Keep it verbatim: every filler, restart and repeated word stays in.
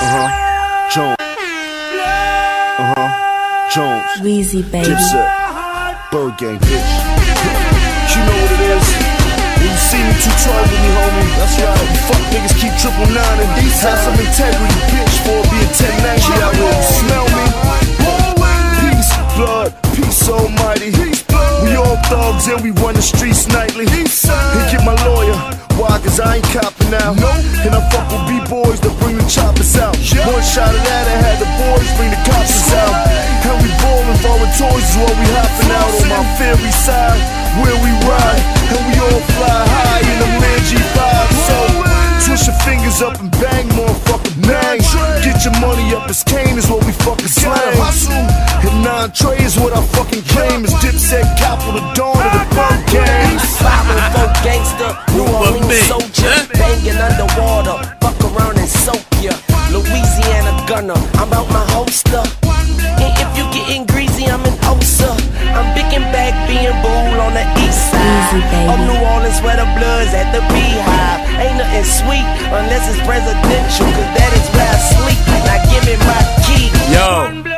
Uh-huh. Jones. Uh-huh. Jones. Weezy, baby. Dipset. Bird Gang, bitch. You know what it is. When you see me, too tall with me, homie. That's right. You fuck niggas keep triple nine and these have some integrity, bitch. For it be a ten ninety out here. You smell me? Peace, blood, peace almighty. We all thugs and we run the streets nightly. And get my lawyer. Why? Cause I ain't copping out. And I fuck with B-boys that bring the choppers out. One shot of that, I had the boys bring the coppers out. And we ballin' for our toys is what we hopping out on my fairy side. Where we ride, and we all fly high in the land G five. So, twist your fingers up and bang, motherfucker, bang. Get your money up, it's Kane is what we fucking slang. And nine Trey is what I fucking claim. Is Dipset, capital, the dawn of the Bird Gang. five oh four gangster, New Orleans soldier, banging underwater, fuck around and soak ya. Louisiana gunner, I'm out my holster. And if you getting greasy, I'm an Osa. I'm big and back, being bull on the east side of New Orleans, where the blood's at the beehive. Ain't nothing sweet unless it's presidential, cause that is where I sleep. Now give me my key. Yo.